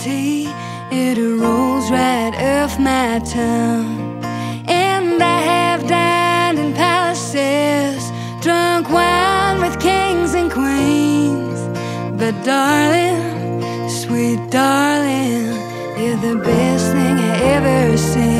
tea, it rolls right off my tongue. And I have dined in palaces, drunk wine with kings and queens. But darling, sweet darling, you're the best thing I ever seen.